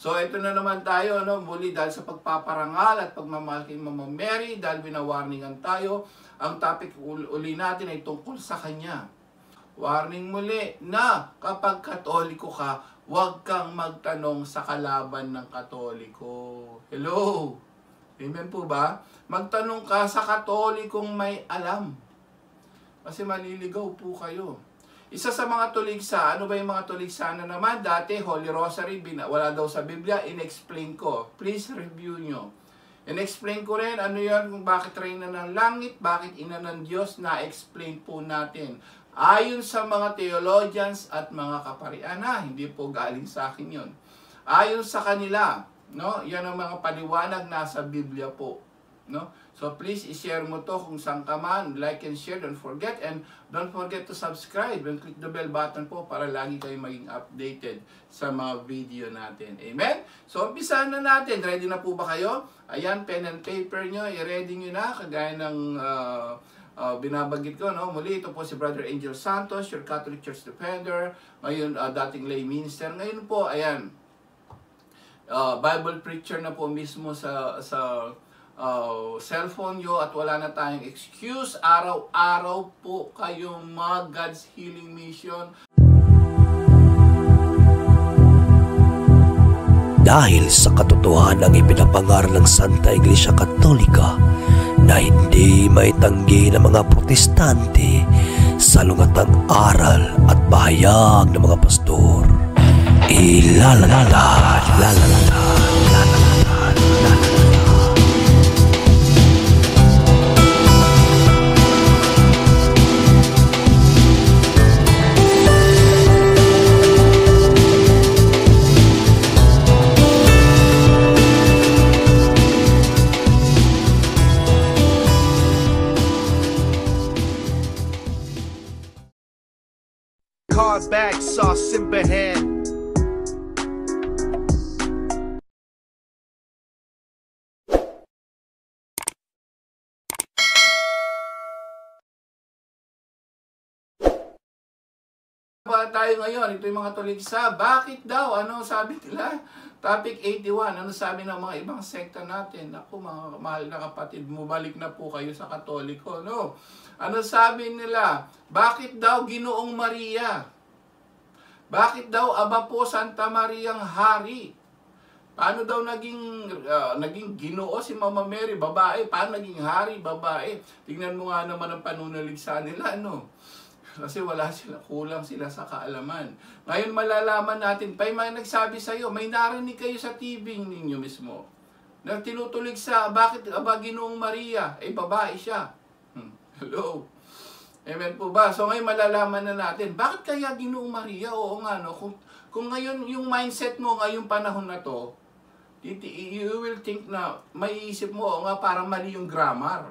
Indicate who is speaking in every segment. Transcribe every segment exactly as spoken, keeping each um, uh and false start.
Speaker 1: So ito na naman tayo, no, muli dahil sa pagpaparangal at pagmamahal kay Mama Mary, dahil binawarningan tayo, ang topic uli natin ay tungkol sa kanya. Warning muli na kapag Katoliko ka, huwag kang magtanong sa kalaban ng Katoliko. Hello? Amen po ba? Magtanong ka sa Katolikong may alam. Kasi maliligaw po kayo. Isa sa mga tuligsa, ano ba yung mga tuligsa na naman? Dati, Holy Rosary, wala daw sa Biblia, in-explain ko. Please review nyo. In-explain ko rin, ano yan, kung bakit reyna ng langit, bakit ina ng Diyos, na-explain po natin. Ayon sa mga theologians at mga kaparian, ha, hindi po galing sa akin yun. Ayon sa kanila, no, yan ang mga paliwanag nasa Biblia po. No? So please i-share mo to kung saan ka man, like and share, don't forget, and don't forget to subscribe and click the bell button po para lagi kayo maging updated sa mga video natin. Amen? So umpisahan na natin. Ready na po ba kayo? Ayan, pen and paper nyo, i-ready nyo na, kagaya ng uh, uh, binabagit ko, no? Muli, ito po si Brother Angel Santos, your Catholic Church Defender, ngayon uh, dating lay minister. Ngayon po, ayan, uh, Bible preacher na po mismo sa sa Uh, cellphone nyo at wala na tayong excuse. Araw-araw po kayong mag God's Healing Mission.
Speaker 2: Dahil sa katotohanan ng ipinapangaral ng Santa Iglesia Katolika na hindi maitanggi ng mga protestante sa lungatang aral at bahayag ng mga pastor. Ilalalala, lalalala, lalalala, lalalala.
Speaker 3: Bag sauce simbahan.
Speaker 1: Ba tayo ngayon, ito yung mga tuligsa. Bakit daw? Ano sabi nila? Topic eighty-one. Ano sabi ng mga ibang sekta natin? Ako, mga mahal na kapatid, bumalik na po kayo sa Katoliko, no? Ano sabi nila? Bakit daw Ginoong Maria? Bakit daw Aba po Santa Mariang Hari? Paano daw naging uh, naging Ginoo si Mama Mary, babae? Paano naging hari, babae? Tingnan mo nga naman ang panunaligsa nila, no? Kasi wala sila, kulang sila sa kaalaman. Ngayon malalaman natin, pa may nagsabi sa iyo, may narinig kayo sa T V ninyo mismo. Nagtinutulig sa, bakit Aba Ginoong Maria? Eh, babae siya. Hmm. Hello? Amen po ba? So ngayon malalaman na natin, bakit kaya Ginoong Maria? Oo nga, no? Kung, kung ngayon yung mindset mo ngayong panahon na to, you will think na, may isip mo, oo nga, parang mali yung grammar.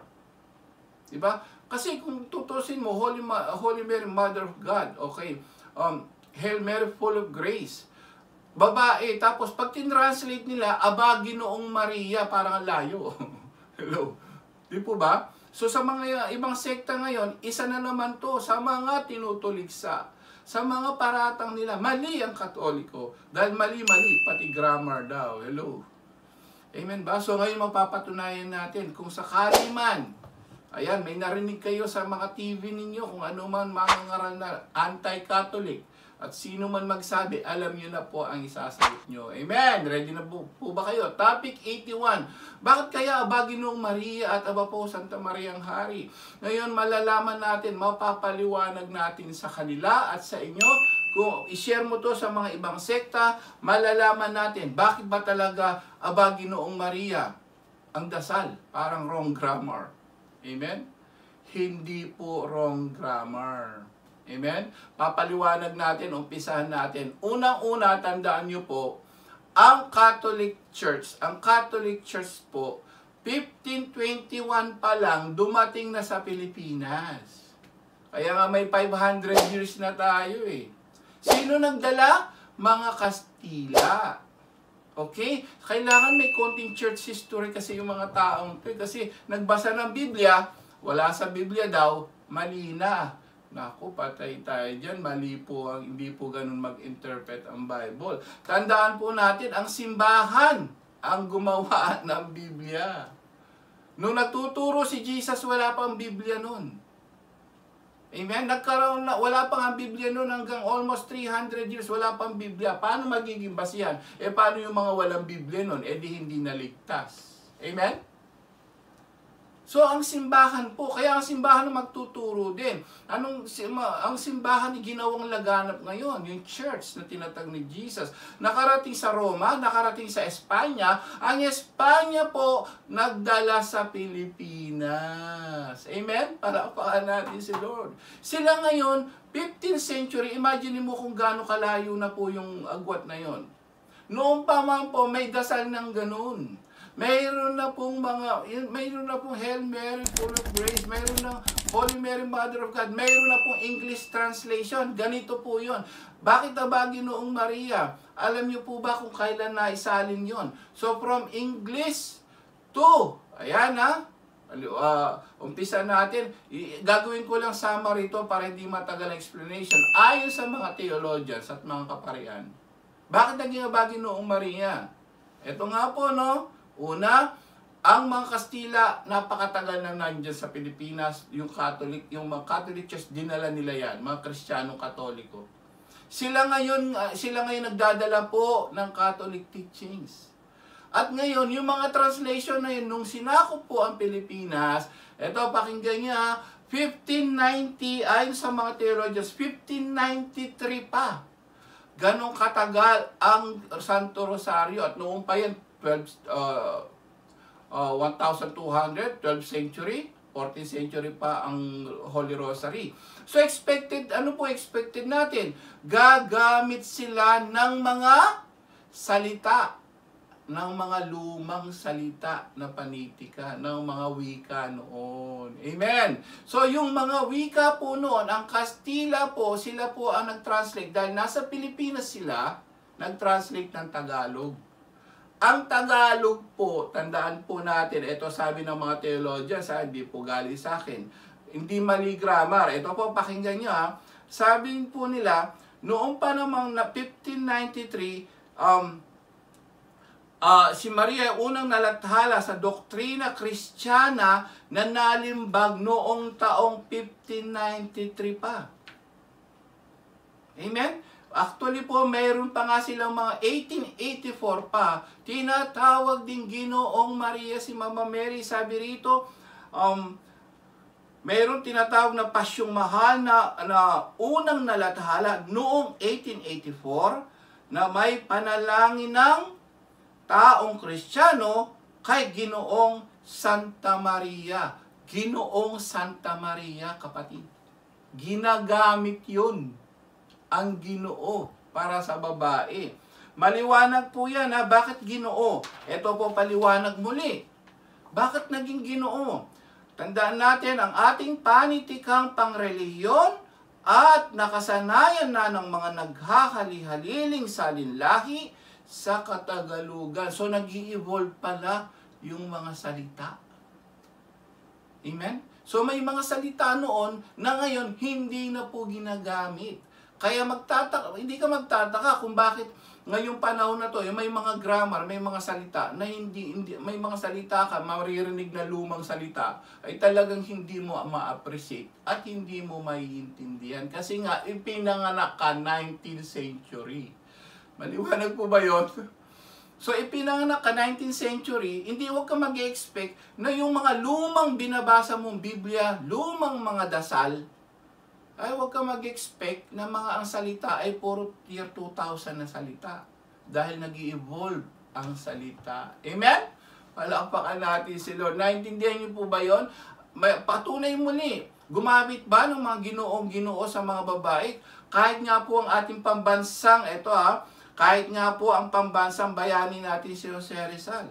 Speaker 1: Diba? Kasi kung tutusin mo, Holy, Ma Holy Mary, Mother of God, okay, um, Hail Mary, full of grace, babae, tapos pag tinranslate nila, Aba Ginoong Maria, parang layo. Hello? Di po ba? So sa mga ibang sekta ngayon, isa na naman to sa mga tinutuligsa. Sa mga paratang nila, mali ang Katoliko. Dahil mali-mali, pati grammar daw. Hello? Amen ba? So ngayon mapapatunayan natin, kung sakali man, ayan, may narinig kayo sa mga T V ninyo, kung ano man mga ngaral na anti-Catholic, at sino man magsabi, alam nyo na po ang isasagot nyo. Amen! Ready na po, po ba kayo? Topic eighty-one. Bakit kaya Aba Ginoong Maria at Aba po Santa Mariang Hari? Ngayon malalaman natin, mapapaliwanag natin sa kanila at sa inyo. Kung i-share mo to sa mga ibang sekta, malalaman natin, bakit ba talaga Aba Ginoong Maria? Ang dasal, parang wrong grammar. Amen? Hindi po wrong grammar. Amen? Papaliwanag natin, umpisahan natin. Unang-una, tandaan nyo po, ang Catholic Church, ang Catholic Church po, fifteen twenty-one pa lang, dumating na sa Pilipinas. Kaya nga may five hundred years na tayo eh. Sino nagdala? Mga Kastila. Okay? Kailangan may konting church history kasi yung mga taong ito. Kasi nagbasa ng Biblia, wala sa Biblia daw, mali na. Naku, patay tayo dyan. Mali po, ang, hindi po ganun mag-interpret ang Bible. Tandaan po natin, ang simbahan ang gumawa ng Biblia. Nung nagtuturo si Jesus, wala pang Biblia nun. Amen? Nagkaroon na, wala pang ang Biblia nun hanggang almost three hundred years, wala pang Biblia. Paano magiging basihan? Eh, paano yung mga walang Biblia nun? Eh, di hindi naligtas. Amen? So, ang simbahan po, kaya ang simbahan ang magtuturo din. Anong, ang simbahan ay ginawang laganap ngayon, yung church na tinatag ni Jesus. Nakarating sa Roma, nakarating sa Espanya. Ang Espanya po, nagdala sa Pilipinas. Amen? Palakpakan natin si Lord. Sila ngayon, fifteenth century, imagine mo kung gaano kalayo na po yung agwat na yon. Noong pa man po, may dasal ng ganun. Mayroon na pong mga, mayroon na pong Hail Mary, full of grace, mayroon na Holy Mary, Mother of God, mayroon na pong English translation. Ganito po yon. Bakit ba Ginoong Maria? Alam niyo po ba kung kailan na isalin yon? So from English to, ayan ha, uh, umpisa natin, gagawin ko lang summary ito para hindi matagal ang explanation. Ayon sa mga theologians at mga kaparian, bakit naging ba Ginoong Maria? Ito nga po, no? Una, ang mga Kastila, napakatagal na nandiyan sa Pilipinas, yung Catholic, yung mga Catholic Church, dinala nila yan, mga Kristiyanong Katoliko. Sila ngayon, sila ngayon nagdadala po ng Catholic teachings. At ngayon, yung mga translation na yun, nung sinakop po ang Pilipinas, eto, pakinggan niya, fifteen ninety, ayon sa mga theologians, fifteen ninety-three pa. Ganong katagal ang Santo Rosario. At noong pa yan, twelve, uh, uh, one thousand two hundred, twelfth century, fourteenth century pa ang Holy Rosary. So expected, ano po expected natin? Gagamit sila ng mga salita, ng mga lumang salita na panitika, ng mga wika noon. Amen! So yung mga wika po noon, ang Kastila po, sila po ang nag-translate. Dahil nasa Pilipinas sila, nag-translate ng Tagalog. Ang Tagalog po, tandaan po natin, ito sabi ng mga theologians, ha, hindi po galing sa akin, hindi mali grammar. Ito po, pakinggan nyo ha. Sabi po nila, noong pa namang na fifteen ninety-three, um, uh, si Maria unang nalathala sa doktrina Kristiyana na nalimbag noong taong fifteen ninety-three pa. Amen? Actually po, mayroon pa nga silang mga eighteen eighty-four pa. Tinatawag din Ginoong Maria si Mama Mary. Sabi rito, um, mayroon tinatawag na pasyong mahal na, na unang nalathala noong eighteen eighty-four na may panalangin ng taong Kristiyano kay Ginoong Santa Maria. Ginoong Santa Maria, kapatid. Ginagamit yun ang Ginoo para sa babae. Maliwanag po yan ha. Bakit Ginoo? Ito po paliwanag muli. Bakit naging Ginoo? Tandaan natin ang ating panitikang pangrelihiyon at nakasanayan na ng mga naghahali-haliling salinlahi sa Katagalugan. So nag-i-evolve pala yung mga salita. Amen? So may mga salita noon na ngayon hindi na po ginagamit. Kaya magtataka, hindi ka magtataka kung bakit ngayong panahon na to, yung may mga grammar, may mga salita na hindi, hindi may mga salita ka, maririnig na lumang salita, ay talagang hindi mo ma-appreciate at hindi mo maiintindihan. Kasi nga, ipinanganak ka nineteenth century. Maliwanag po ba yun? So, ipinanganak ka nineteenth century, hindi wag ka mag-expect na yung mga lumang binabasa mong Biblia, lumang mga dasal, ay huwag ka mag-expect na mga ang salita ay puro year two thousand na salita. Dahil nag-i-evolve ang salita. Amen? Palakpakan natin si Lord. Naintindihan niyo po ba yun? Patunay muli. Gumamit ba ng mga ginoong ginoo sa mga babae? Kahit nga po ang ating pambansang, eto ha, kahit nga po ang pambansang bayani natin si Jose Rizal.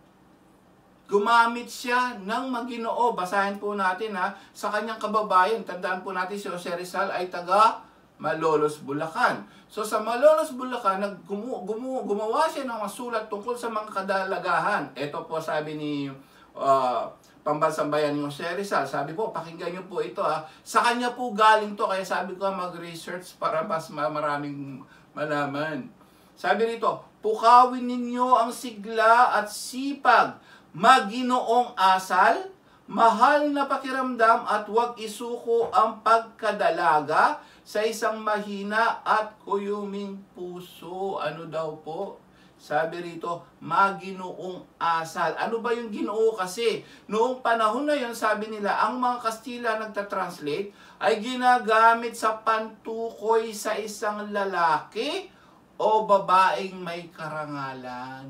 Speaker 1: Gumamit siya ng maginoo. Basahin po natin ha, sa kanyang kababayan. Tandaan po natin si Jose Rizal ay taga Malolos, Bulacan. So sa Malolos, Bulacan, nag gumu, gumu, gumawa siya ng masulat tungkol sa mga kadalagahan. Ito po sabi ni uh, Pambansang Bayani ni Jose Rizal. Sabi po, pakinggan niyo po ito ha. Sa kanya po galing to, kaya sabi ko mag-research para mas maraming malaman. Sabi rito, pukawin ninyo ang sigla at sipag, maginoong asal, mahal na pakiramdam at huwag isuko ang pagkadalaga sa isang mahina at kuyuming puso. Ano daw po? Sabi rito, maginoong asal. Ano ba yung ginoo kasi? Noong panahon na yun, sabi nila, ang mga Kastila nagtatranslate ay ginagamit sa pantukoy sa isang lalaki o babaeng may karangalan.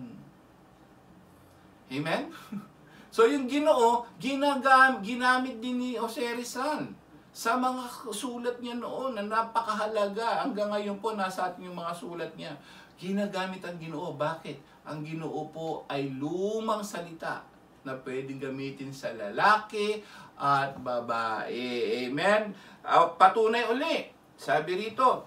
Speaker 1: Amen? So yung ginoo, ginagam, ginamit din ni Jose Rizal sa mga sulat niya noon na napakahalaga. Hanggang ngayon po, nasa atin yung mga sulat niya. Ginagamit ang ginoo. Bakit? Ang ginoo po ay lumang salita na pwedeng gamitin sa lalaki at babae. Amen? Uh, patunay uli. Sabi rito,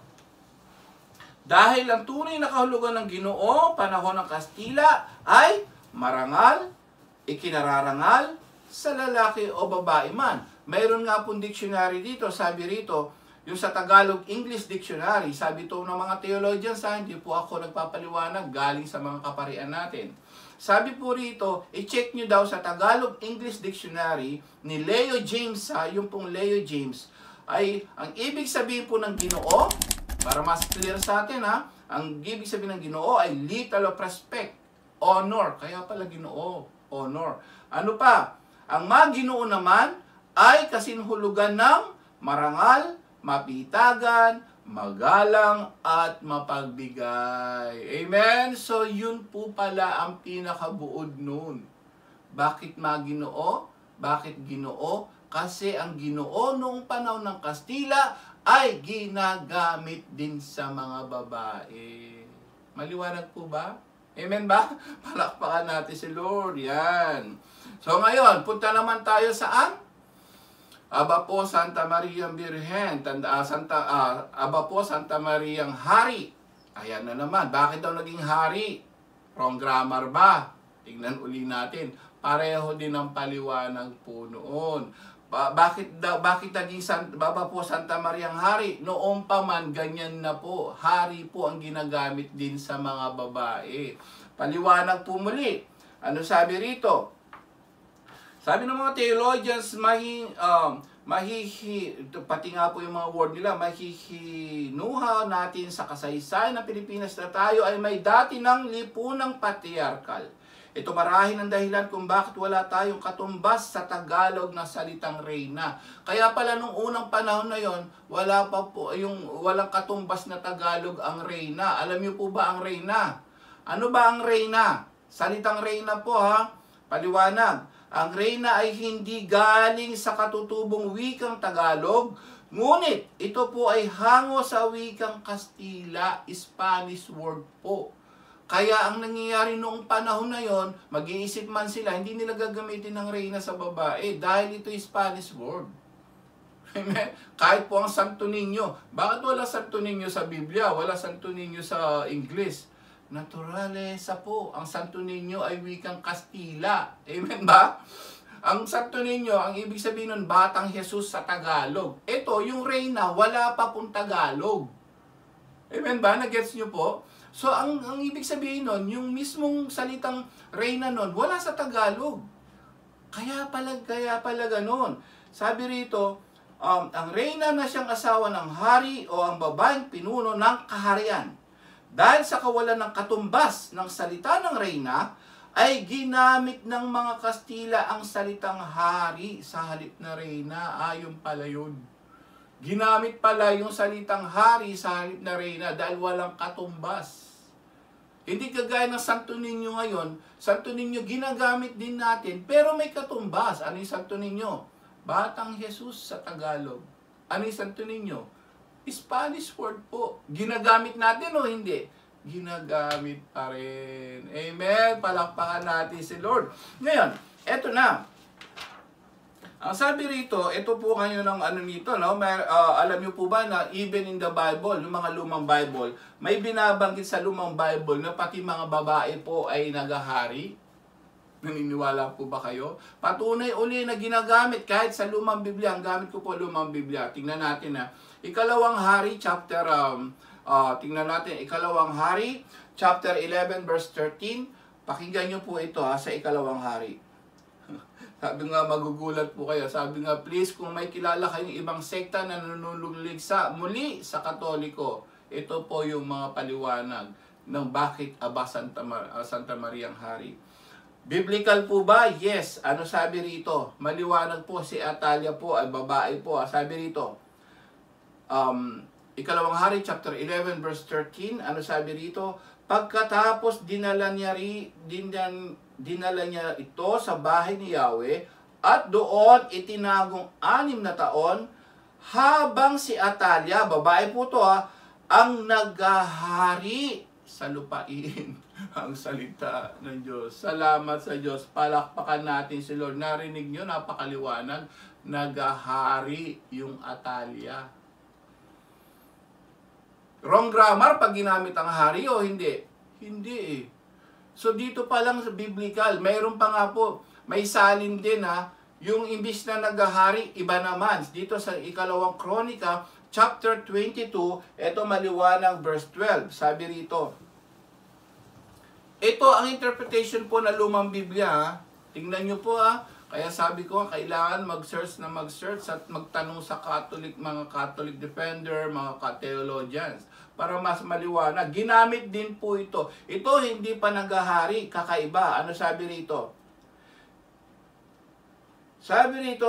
Speaker 1: dahil ang tunay na kahulugan ng ginoo, panahon ng Kastila, ay marangal, ikinararangal sa lalaki o babae man. Mayroon nga pong dictionary dito, sabi rito, yung sa Tagalog English Dictionary, sabi ito ng mga theologians, ha, hindi po ako nagpapaliwanag, galing sa mga kaparian natin. Sabi po rito, i-check nyo daw sa Tagalog English Dictionary ni Leo James, ha, yung pong Leo James, ay ang ibig sabihin po ng ginoo, para mas clear sa atin, ha, ang ibig sabihin ng ginoo ay little of respect, honor, kaya pala ginoo, honor. Ano pa? Ang maginoo naman ay kasinhulugan ng marangal, mapitagan, magalang, at mapagbigay. Amen? So, yun po pala ang pinakabuod nun. Bakit maginoo? Bakit ginoo? Kasi ang ginoo noong panahon ng Kastila ay ginagamit din sa mga babae. Maliwanag po ba? Amen ba? Palakpakan natin si Lord. Yan. So, ngayon, punta naman tayo saan? Aba po Santa Maria Birhen, tanda, uh, Santa, uh, Aba po Santa Maria Hari. Ayan na naman, bakit daw naging hari? Wrong grammar ba? Tingnan uli natin. Pareho din ang paliwanag po noon. Ba bakit daw bakit naging San Baba po Santa Maria Hari? Noong pa man ganyan na po. Hari po ang ginagamit din sa mga babae. Paliwanag po muli. Ano sabi rito? Sabi ng mga theologians, mahi, um, mahihi, pati nga po yung mga word nila, mahihinuha natin sa kasaysayan ng Pilipinas na tayo ay may dati ng lipunang patriarkal. Ito marahil ang dahilan kung bakit wala tayong katumbas sa Tagalog na salitang reyna. Kaya pala nung unang panahon na yon, wala pa po yung walang katumbas na Tagalog ang reyna. Alam niyo po ba ang reyna? Ano ba ang reyna? Salitang reyna po ha, paliwanag. Ang reyna ay hindi galing sa katutubong wikang Tagalog, ngunit ito po ay hango sa wikang Kastila, Spanish word po. Kaya ang nangyayari noong panahon na yon, mag-iisip man sila, hindi nila gagamitin ng reyna sa babae dahil ito ay Spanish word. Kahit po ang Santo Niño, bakit wala Santo Niño sa Biblia, wala Santo Niño sa English? Naturalesa po. Ang Santo Niño ay wikang Kastila. Amen ba? Ang Santo Niño, ang ibig sabihin nun, Batang Jesus sa Tagalog. Ito, yung reyna, wala pa pong Tagalog. Amen ba? Nagets nyo po? So, ang, ang ibig sabihin nun, yung mismong salitang reyna nun, wala sa Tagalog. Kaya pala, kaya pala ganun. Sabi rito, um, ang reyna na siyang asawa ng hari o ang babaeng pinuno ng kaharian. Dahil sa kawalan ng katumbas ng salita ng reyna, ay ginamit ng mga Kastila ang salitang hari sa halip na reyna. Ayon pala yun. Ginamit pala yung salitang hari sa halip na reyna dahil walang katumbas. Hindi kagaya ng Santo Niño ngayon. Santo Niño ginagamit din natin, pero may katumbas. Ano yung Santo Niño? Batang Jesus sa Tagalog. Ano yung Santo Niño? Spanish word po. Ginagamit natin o hindi? Ginagamit pa rin. Amen. Palakpakan natin si Lord. Ngayon, eto na. Ang sabi rito, ito po kayo ng ano nito, no? May, uh, alam niyo po ba na even in the Bible, yung mga lumang Bible, may binabanggit sa lumang Bible na pati mga babae po ay nagahari? Naniniwala po ba kayo? Patunay uli na ginagamit kahit sa lumang Biblia. Ang gamit ko po lumang Biblia. Tingnan natin na. Ikalawang Hari, chapter, um, uh, tingnan natin, Ikalawang Hari, chapter eleven, verse thirteen. Pakinggan nyo po ito ha, sa Ikalawang Hari. Sabi nga, magugulat po kayo. Sabi nga, please, kung may kilala kayong ibang sekta na nanunululig sa, muli sa Katoliko, ito po yung mga paliwanag ng bakit Aba Santa, Mar uh, Santa Maria ang Hari. Biblical po ba? Yes. Ano sabi rito? Maliwanag po si Atalia po, ay babae po. Sabi rito, um, Ikalawang Hari, chapter eleven, verse thirteen. Ano sabi rito? Pagkatapos dinala niya, ri, dinan, dinala niya ito sa bahay ni Yahweh at doon itinagong anim na taon habang si Atalia, babae po to ha, ang naghahari sa lupain. Ang salita ng Diyos. Salamat sa Diyos. Palakpakan natin si Lord. Narinig nyo, napakaliwanag. Naghahari yung Atalia. Wrong grammar pag ginamit ang hari o hindi? Hindi eh. So dito pa lang sa biblical, mayroon pa nga po, may salin din ha, yung imbis na naghahari, iba naman. Dito sa Ikalawang Kronika, chapter twenty-two, ito maliwanag, verse twelve. Sabi rito, ito ang interpretation po na lumang Biblia ha. Tingnan nyo po ha. Kaya sabi ko, kailangan mag-search na mag-search at magtanong sa Catholic, mga Catholic defender, mga ka-theologians, para mas maliwanag. Ginamit din po ito. Ito hindi pa naghahari, kakaiba. Ano sabi rito? Sabi rito,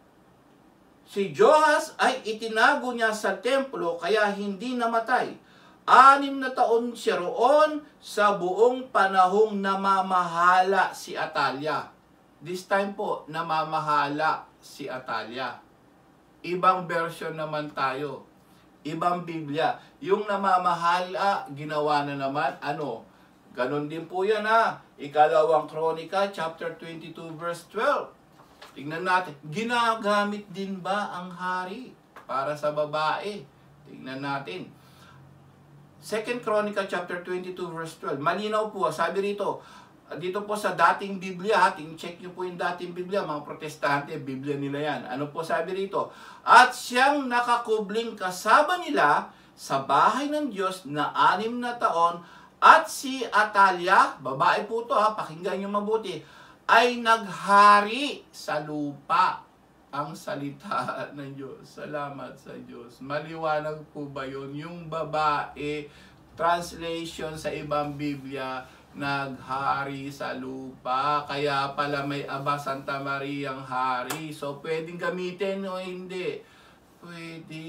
Speaker 1: si Joas ay itinago niya sa templo kaya hindi namatay. Anim na taon siya roon sa buong panahong namamahala si Atalia. This time po, namamahala si Atalia. Ibang version naman tayo. Ibang Biblia. Yung namamahala, ginawa na naman, ano? Ganon din po yan ha. Ikalawang Kronika, chapter twenty-two, verse twelve. Tingnan natin. Ginagamit din ba ang hari para sa babae? Tingnan natin. Second Kronika, chapter twenty-two, verse twelve. Malinaw po, sabi rito, dito po sa dating Biblia, check nyo po yung dating Biblia, mga protestante, Biblia nila yan. Ano po sabi rito? At siyang nakakubling kasama nila sa bahay ng Diyos na anim na taon at si Atalia, babae po to ha, pakinggan nyo mabuti, ay naghari sa lupa. Ang salita ng Diyos. Salamat sa Diyos. Maliwanag po ba yun? Yung babae, translation sa ibang Biblia, naghari sa lupa. Kaya pala may Aba Santa Maria ang hari. So, pwedeng gamitin o hindi? Pwede.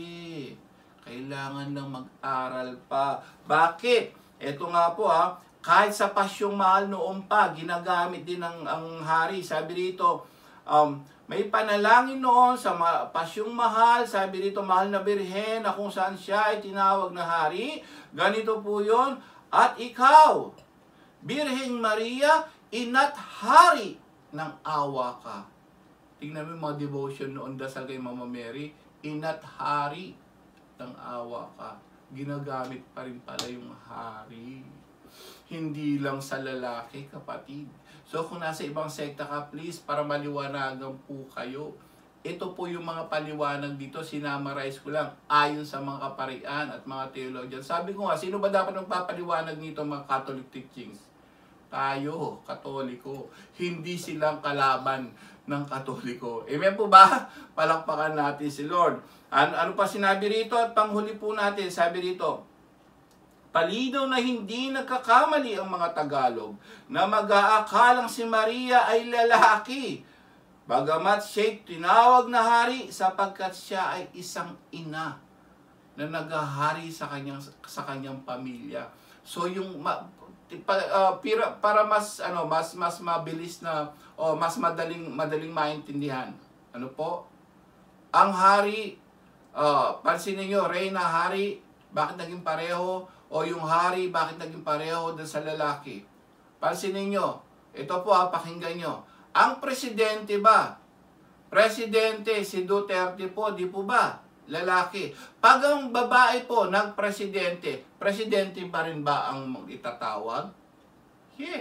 Speaker 1: Kailangan lang mag-aral pa. Bakit? Ito nga po ha, kahit sa Pasyong Mahal noon pa, ginagamit din ang, ang hari. Sabi dito, um, may panalangin noon sa Pasyong Mahal. Sabi dito, mahal na birhen na kung saan siya ay tinawag na hari. Ganito po yun. At ikaw, Birheng Maria, ina't hari ng awa ka. Tingnan mo yung mga devotion noon, dasal kay Mama Mary, ina't hari ng awa ka. Ginagamit pa rin pala yung hari. Hindi lang sa lalaki, kapatid. So kung nasa ibang sekta ka, please, para maliwanagan po kayo. Ito po yung mga paliwanag dito, sinamarize ko lang ayon sa mga kaparian at mga theologian. Sabi ko nga, sino ba dapat magpapaliwanag nito mga Catholic teachings? Tayo, Katoliko. Hindi silang kalaban ng Katoliko. Amen po ba? Palakpakan natin si Lord. Ano, ano pa sinabi rito? At panghuli po natin, sabi rito, palinaw na hindi nagkakamali ang mga Tagalog na mag-aakalang si Maria ay lalaki. Bagamat siya'y tinawag na hari sapagkat siya ay isang ina na naghahari sa kanyang sa kanyang pamilya. So yung ma, pa, uh, para, para mas ano mas mas mabilis na o mas madaling madaling maintindihan. Ano po? Ang hari, uh, pansinin niyo, reyna, hari, bakit naging pareho? O yung hari, bakit naging pareho dun sa lalaki? Pansinin niyo, ito po ha, pakinggan niyo. Ang presidente ba? Presidente, si Duterte po, di po ba? Lalaki. Pag ang babae po, nagpresidente, presidente pa rin ba ang itatawag? Yes.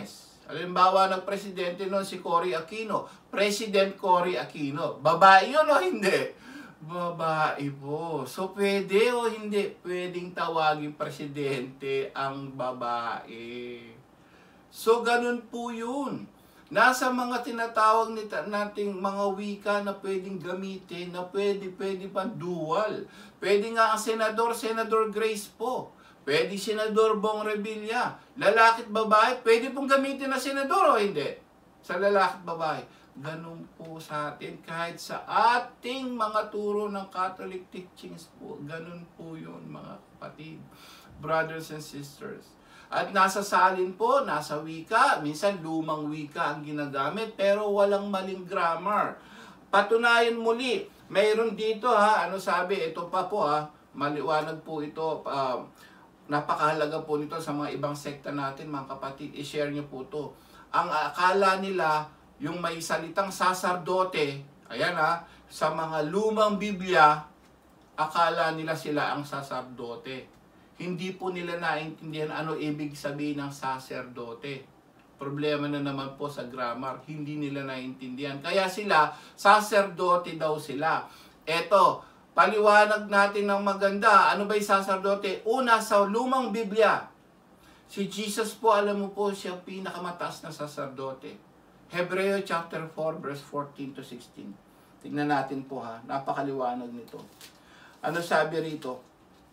Speaker 1: Halimbawa, nagpresidente noon si Cory Aquino. President Cory Aquino. Babae yun o hindi? Babae po. So, pwede o hindi? Pwedeng tawagin presidente ang babae. So, ganun po yun. Nasa mga tinatawag nating mga wika na pwedeng gamitin, na pwede, pwede pa dual. Pwede nga ang senador, Senador Grace po. Pwede Senador Bong Revilla. Lalaki at babae, pwede pong gamitin na senador o hindi? Sa lalaki at babae. Ganun po sa atin. Kahit sa ating mga turo ng Catholic teachings po, ganun po yun mga kapatid, brothers and sisters. At nasa salin po, nasa wika, minsan lumang wika ang ginagamit, pero walang maling grammar. Patunayan muli, mayroon dito ha, ano sabi, ito pa po ha, maliwanag po ito, uh, napakahalaga po nito sa mga ibang sekta natin, mga kapatid, i-share nyo po ito. Ang akala nila, yung may salitang saserdote, ayan ha, sa mga lumang Biblia, akala nila sila ang saserdote. Hindi po nila naintindihan ano ibig sabihin ng saserdote. Problema na naman po sa grammar, hindi nila naintindihan. Kaya sila, saserdote daw sila. Eto, paliwanag natin ng maganda. Ano ba yung saserdote? Una, sa lumang Biblia, si Jesus po, alam mo po, siya pinakamataas na saserdote. Hebreo chapter four, verse fourteen to sixteen. Tingnan natin po ha, napakaliwanag nito. Ano sabi rito?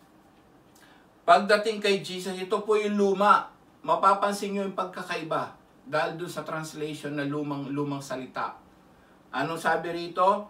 Speaker 1: Pagdating kay Jesus, ito po yung luma. Mapapansin nyo yung pagkakaiba dahil doon sa translation na lumang, lumang salita. Ano sabi rito?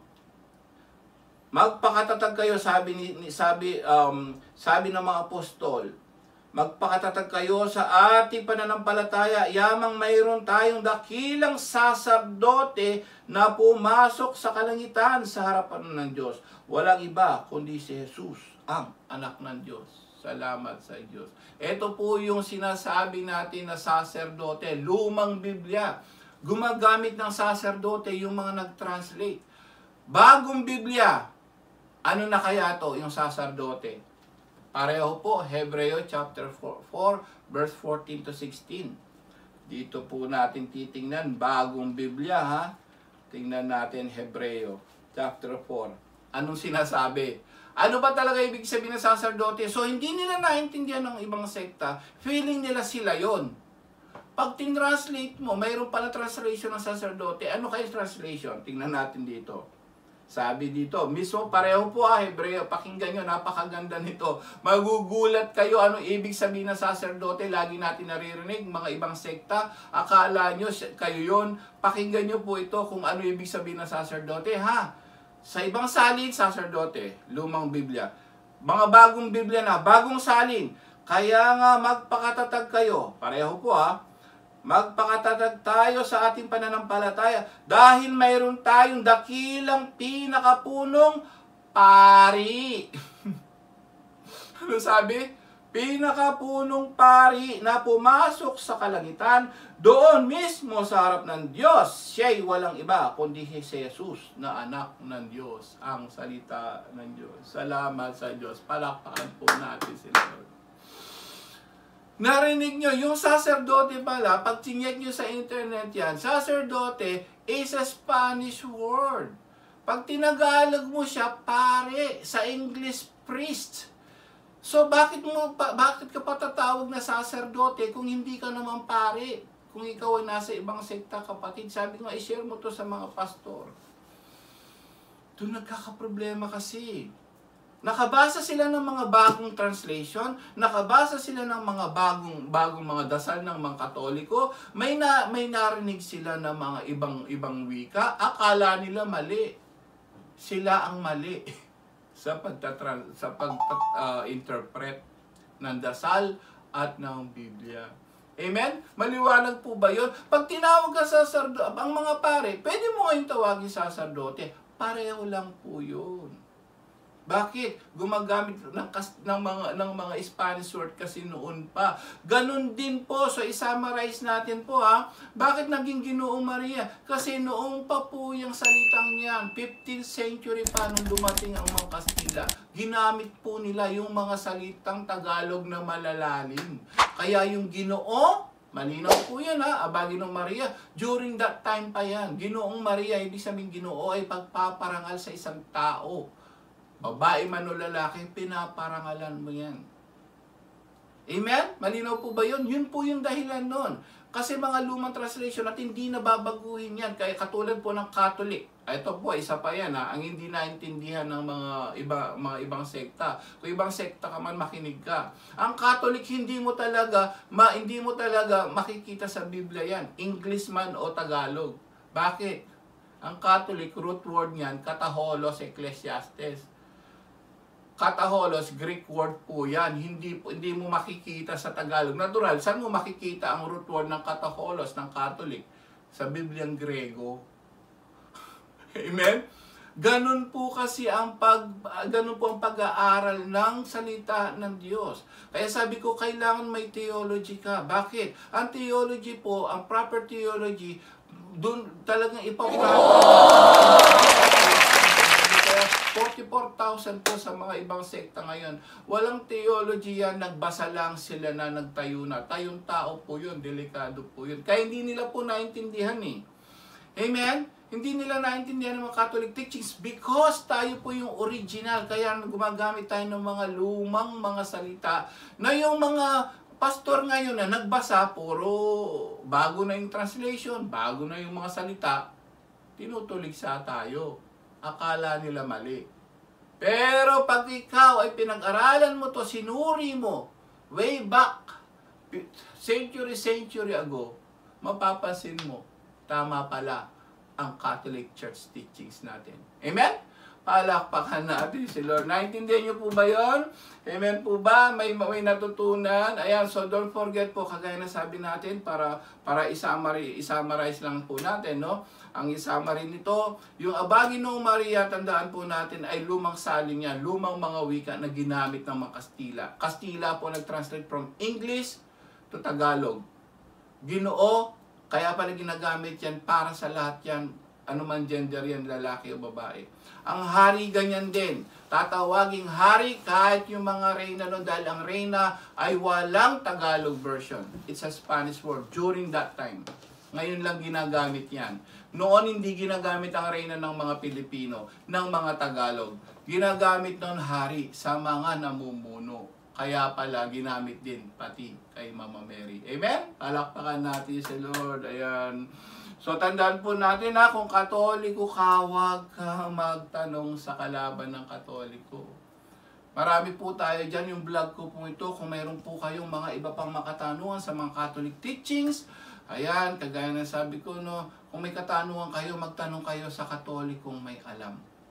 Speaker 1: Magpakatatag kayo, sabi, ni, sabi, um, sabi ng mga apostol. Magpakatatag kayo sa ating pananampalataya. Yamang mayroon tayong dakilang saserdote na pumasok sa kalangitan sa harapan ng Diyos. Walang iba kundi si Jesus, ang anak ng Diyos. Salamat sa Diyos. Ito po yung sinasabi natin na saserdote, lumang Biblia. Gumagamit ng saserdote yung mga nag-translate. Bagong Biblia, ano na kaya to yung saserdote? Pareho po, Hebreo chapter four, verse fourteen to sixteen. Dito po natin titingnan, bagong Biblia ha. Tingnan natin Hebreo chapter four. Anong sinasabi? Ano ba talaga ibig sabihin ng saserdote? So, hindi nila naintindihan ng ibang sekta. Feeling nila sila yon. Pag tin-translate mo, mayroon pala translation ng saserdote. Ano kayo translation? Tingnan natin dito. Sabi dito, mismo pareho po ah, Hebreo. Pakinggan nyo, napakaganda nito. Magugulat kayo ano ibig sabihin ng saserdote. Lagi natin naririnig, mga ibang sekta. Akala nyo kayo yon. Pakinggan nyo po ito kung ano ibig sabihin ng saserdote. Ha? Sa ibang salin, saserdote, lumang Biblia. Mga bagong Biblia na, bagong salin. Kaya nga magpakatatag kayo. Pareho po ha. Magpakatatag tayo sa ating pananampalataya. Dahil mayroon tayong dakilang pinakapunong pari. Ano sabi? Pinakapunong pari na pumasok sa kalangitan, doon mismo sa harap ng Diyos. Siya'y walang iba, kundi si Jesus na anak ng Diyos, ang salita ng Diyos. Salamat sa Diyos. Palakpakan po natin sila. Narinig nyo, yung saserdote pala, pag tinyek nyo sa internet yan, saserdote is a Spanish word. Pag tinagalog mo siya, pare, sa English, priest. So, bakit mo pa, bakit ka patatawag na saserdote kung hindi ka naman pare? Kung ikaw ay nasa ibang sekta, kapatid, sabi ko, i-share mo to sa mga pastor. Doon nagkakaproblema kasi. Nakabasa sila ng mga bagong translation, nakabasa sila ng mga bagong bagong mga dasal ng mga Katoliko, may na may narinig sila ng mga ibang ibang wika, akala nila mali. Sila ang mali sa pagtatran sa pag-interpret uh, ng dasal at ng Biblia. Amen? Maliwanag po ba yun? Pag tinawag ka sa saserdote, ang mga pare, pwede mo kayong tawagin sa saserdote. Pareho lang po yun. Bakit? Gumagamit ng, ng, mga, ng mga Spanish word kasi noon pa. Ganon din po. So, isummarize natin po ha. Bakit naging Ginoong Maria? Kasi noong pa po yung salitang yan, fifteenth century pa nung dumating ang mga Kastila, ginamit po nila yung mga salitang Tagalog na malalalim. Kaya yung Ginoo Malinaw po yan ha, Abagi ng Maria. During that time pa yan. Ginoong Maria, ibig sabihin Ginoo ay pagpaparangal sa isang tao. Babae man o lalaki, pinaparangalan mo yan. Amen? Malinaw po ba yun? Yun po yung dahilan nun. Kasi mga lumang translation at hindi na babaguhin yan. Kaya katulad po ng Catholic. Ito po, isa pa yan ha, ang hindi naintindihan ng mga iba, mga ibang sekta. Kung ibang sekta ka man, makinig ka. Ang Catholic, hindi mo talaga, ma, hindi mo talaga makikita sa Biblia yan. English man o Tagalog. Bakit? Ang Catholic, root word niyan, kataholos, Ecclesiastes. Kataholos, Greek word po yan. Hindi, hindi mo makikita sa Tagalog. Natural, saan mo makikita ang root word ng kataholos, ng Catholic? Sa Bibliang Grego. Amen? Ganun po kasi ang pag ganun po ang pag-aaral ng salita ng Diyos. Kaya sabi ko, kailangan may theology ka. Bakit? Ang theology po, ang proper theology, doon talagang ipapractice. forty-four thousand po sa mga ibang sekta ngayon. Walang theology yan, nagbasa lang sila na nagtayo na. Tayong tao po yun, delikado po yun. Kaya hindi nila po naintindihan eh. Amen? Hindi nila naintindihan ng mga Catholic teachings because tayo po yung original. Kaya gumagamit tayo ng mga lumang mga salita na yung mga pastor ngayon na nagbasa, puro bago na yung translation, bago na yung mga salita, tinutulig sa tayo. Akala nila mali. Pero pag ikaw ay pinag-aralan mo to, sinuri mo, way back, century, century ago, mapapansin mo, tama pala ang Catholic Church teachings natin. Amen? Palakpakan natin si Lord. Naintindihan niyo po ba yun? Amen po ba? May, may natutunan? Ayan, so don't forget po, kagaya na sabi natin, para, para isummarize, isummarize lang po natin, no? Ang isummary nito, yung Abagi ng Maria, tandaan po natin, ay lumang salin yan, lumang mga wika na ginamit ng mga Kastila. Kastila po nag-translate from English to Tagalog. Ginoo, kaya pala ginagamit yan para sa lahat yan, anuman gender yan, lalaki o babae. Ang hari ganyan din. Tatawaging hari kahit yung mga reyna nun, dahil ang reyna ay walang Tagalog version. It's a Spanish word during that time. Ngayon lang ginagamit yan. Noon hindi ginagamit ang reyna ng mga Pilipino, ng mga Tagalog. Ginagamit nun hari sa mga namumuno. Kaya pala ginamit din pati kay Mama Mary. Amen? Palakpakan natin si Lord. Ayan. So, tandaan po natin na kung Katoliko ka, huwag ka magtanong sa kalaban ng Katoliko. Marami po tayo dyan, yung vlog ko po ito, kung mayroon po kayong mga iba pang makatanungan sa mga Catholic teachings, ayan, kagaya na sabi ko, no, kung may katanungan kayo, magtanong kayo sa Katolikong may alam.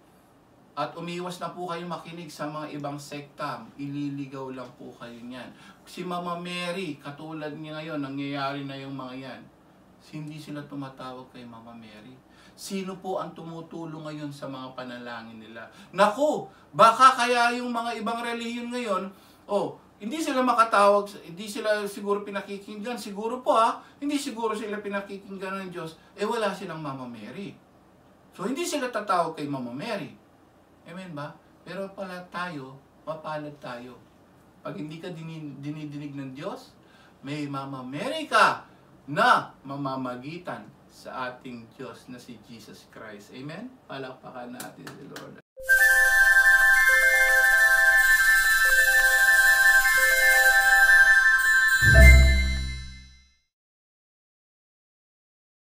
Speaker 1: At umiwas na po kayo makinig sa mga ibang sekta, ililigaw lang po kayo niyan. Si Mama Mary, katulad niya ngayon, nangyayari na yung mga yan. Hindi sila tumatawag kay Mama Mary. Sino po ang tumutulong ngayon sa mga panalangin nila? Naku, baka kaya yung mga ibang relihiyon ngayon, oh, hindi sila makatawag, hindi sila siguro pinakikinggan. Siguro po ha, hindi siguro sila pinakikinggan ng Diyos, eh wala silang Mama Mary. So hindi sila tatawag kay Mama Mary. Amen ba? Pero pala tayo, mapalad tayo. Pag hindi ka dinidinig ng Diyos, may Mama Mary ka na mamamagitan sa ating Diyos na si Jesus Christ. Amen? Palakpakan natin si Lord.